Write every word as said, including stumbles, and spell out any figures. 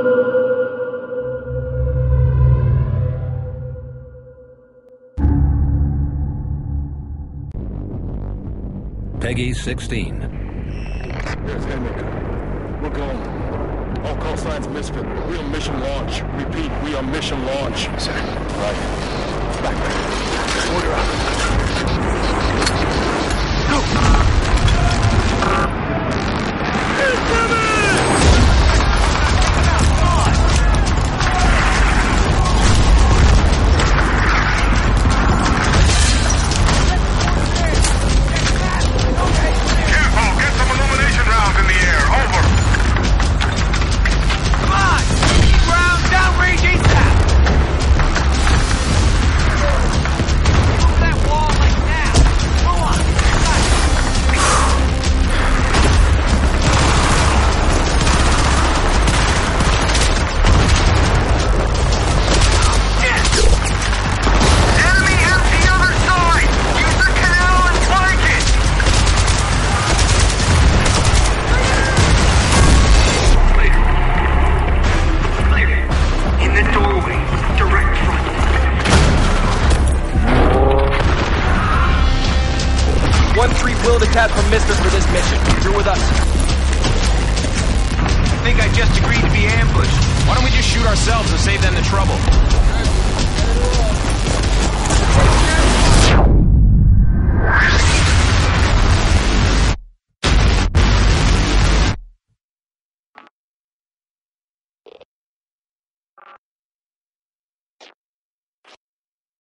Peggy sixteen. There's Henry. We're going. All call signs Misfit. We on mission launch. Repeat, we on mission launch. Sir. Right. Back there. Order up. Go! From Mister for this mission. You're with us. I think I just agreed to be ambushed. Why don't we just shoot ourselves and save them the trouble?